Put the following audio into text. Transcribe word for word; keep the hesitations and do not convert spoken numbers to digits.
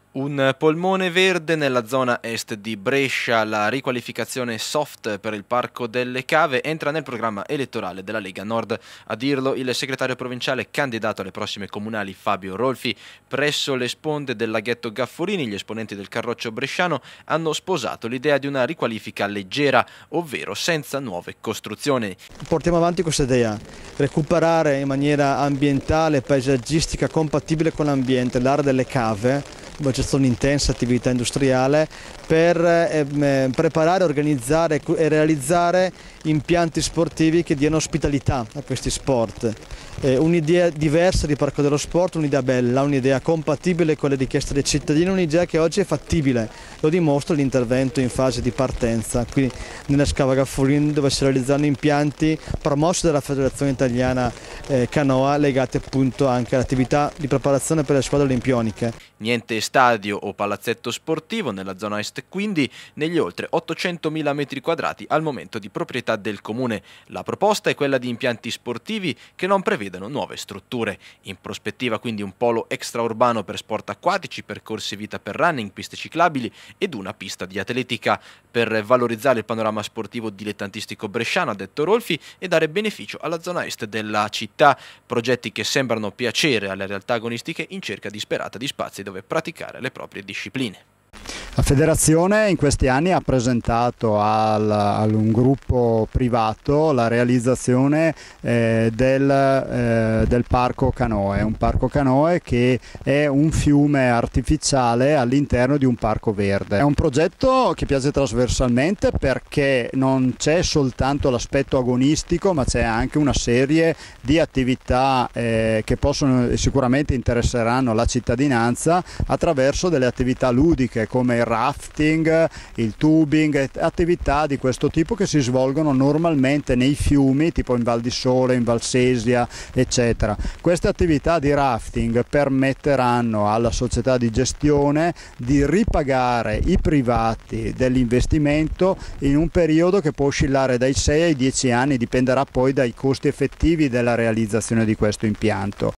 Un polmone verde nella zona est di Brescia. La riqualificazione soft per il Parco delle Cave entra nel programma elettorale della Lega Nord. A dirlo il segretario provinciale candidato alle prossime comunali Fabio Rolfi. Presso le sponde del laghetto Gaffurini gli esponenti del Carroccio bresciano hanno sposato l'idea di una riqualifica leggera, ovvero senza nuove costruzioni. Portiamo avanti questa idea, recuperare in maniera ambientale e paesaggistica compatibile con l'ambiente l'area delle cave, dove c'è stata un'intensa attività industriale, per eh, preparare, organizzare e realizzare impianti sportivi che diano ospitalità a questi sport. Eh, un'idea diversa di Parco dello Sport, un'idea bella, un'idea compatibile con le richieste dei cittadini, un'idea che oggi è fattibile. Lo dimostra l'intervento in fase di partenza, qui nella Scava Gaffurini, dove si realizzano impianti promossi dalla Federazione Italiana eh, Canoa, legati appunto anche all'attività di preparazione per le squadre olimpioniche. Niente stadio o palazzetto sportivo nella zona est, quindi negli oltre ottocentomila metri quadrati al momento di proprietà del comune. La proposta è quella di impianti sportivi che non prevedano nuove strutture. In prospettiva quindi un polo extraurbano per sport acquatici, percorsi vita per running, piste ciclabili ed una pista di atletica, per valorizzare il panorama sportivo dilettantistico bresciano, ha detto Rolfi, e dare beneficio alla zona est della città. Progetti che sembrano piacere alle realtà agonistiche in cerca disperata di spazi dove praticare le proprie discipline. La federazione in questi anni ha presentato al, ad un gruppo privato la realizzazione eh, del, eh, del Parco Canoe, un parco canoe che è un fiume artificiale all'interno di un parco verde. È un progetto che piace trasversalmente perché non c'è soltanto l'aspetto agonistico, ma c'è anche una serie di attività eh, che possono e sicuramente interesseranno la cittadinanza attraverso delle attività ludiche come il rafting, il tubing, attività di questo tipo che si svolgono normalmente nei fiumi, tipo in Val di Sole, in Valsesia, eccetera. Queste attività di rafting permetteranno alla società di gestione di ripagare i privati dell'investimento in un periodo che può oscillare dai sei ai dieci anni, dipenderà poi dai costi effettivi della realizzazione di questo impianto.